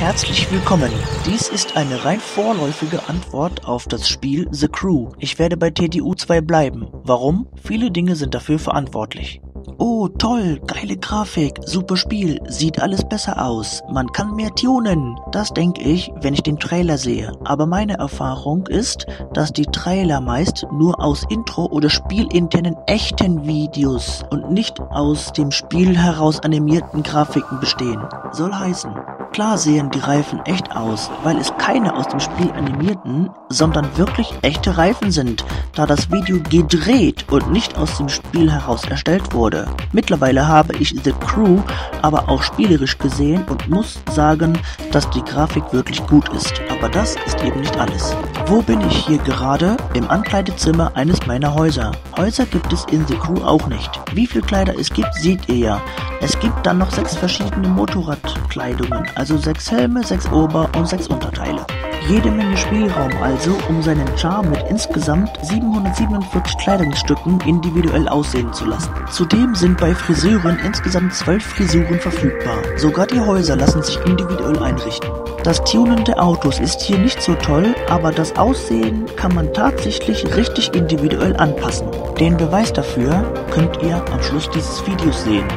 Herzlich willkommen. Dies ist eine rein vorläufige Antwort auf das Spiel The Crew. Ich werde bei TTU 2 bleiben. Warum? Viele Dinge sind dafür verantwortlich. Oh, toll, geile Grafik, super Spiel, sieht alles besser aus, man kann mehr tunen. Das denke ich, wenn ich den Trailer sehe. Aber meine Erfahrung ist, dass die Trailer meist nur aus Intro- oder spielinternen echten Videos und nicht aus dem Spiel heraus animierten Grafiken bestehen. Soll heißen, klar sehen die Reifen echt aus, weil es keine aus dem Spiel animierten, sondern wirklich echte Reifen sind, da das Video gedreht und nicht aus dem Spiel heraus erstellt wurde. Mittlerweile habe ich The Crew aber auch spielerisch gesehen und muss sagen, dass die Grafik wirklich gut ist. Aber das ist eben nicht alles. Wo bin ich hier gerade? Im Ankleidezimmer eines meiner Häuser. Häuser gibt es in The Crew auch nicht. Wie viel Kleider es gibt, seht ihr ja. Es gibt dann noch 6 verschiedene Motorradkleidungen, also 6 Helme, 6 Ober- und 6 Unterteile. Jede Menge Spielraum also, um seinen Charme mit insgesamt 747 Kleidungsstücken individuell aussehen zu lassen. Zudem sind bei Friseuren insgesamt 12 Frisuren verfügbar. Sogar die Häuser lassen sich individuell einrichten. Das Tunen der Autos ist hier nicht so toll, aber das Aussehen kann man tatsächlich richtig individuell anpassen. Den Beweis dafür könnt ihr am Schluss dieses Videos sehen.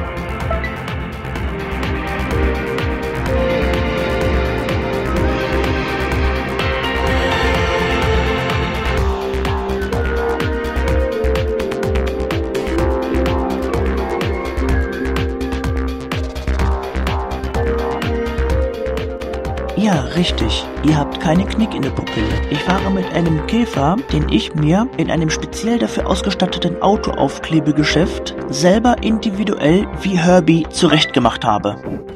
Ja, richtig. Ihr habt keine Knick in der Pupille. Ich fahre mit einem Käfer, den ich mir in einem speziell dafür ausgestatteten Autoaufklebegeschäft selber individuell wie Herbie zurechtgemacht habe.